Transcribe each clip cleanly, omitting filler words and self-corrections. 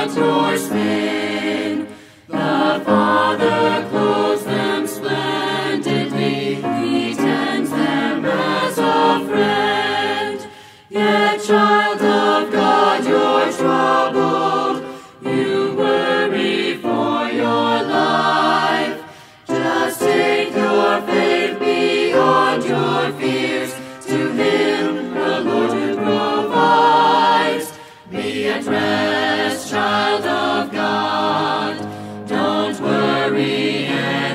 not your spin. The Father clothes them splendidly, He tends them as a friend. Yet, child of God, you're troubled, you worry for your life. Just take your faith beyond your fears, to Him the Lord provides. Be at rest, child of God, don't worry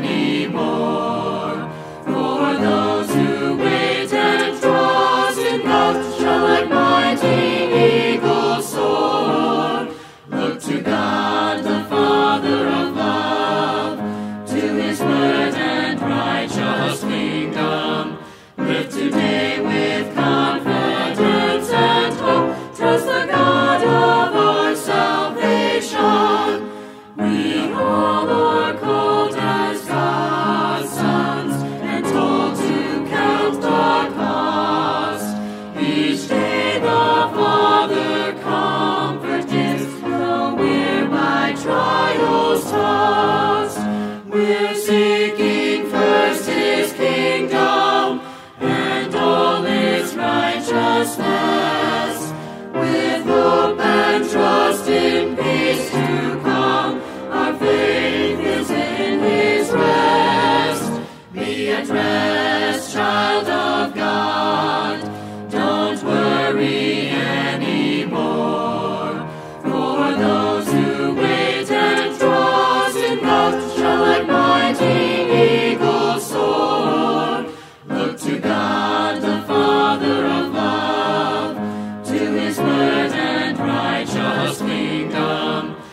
anymore. For those who wait and trust in God shall like mighty eagles soar. Look to God, the Father of love, to His word and righteous kingdom. Live today with confidence and hope. Trust the God of our salvation. We all are called as God's sons and told to count the cost. Each day the Father comfort gives, though we're by trials tossed. We're seeking first His kingdom and all His righteousness, with hope and trust in peace to come. Our faith is in His rest. Be at rest, child of God, don't worry anymore. For those who wait and trust in God shall like mighty eagles soar. Look to God, the Father of love, to His word and righteous kingdom.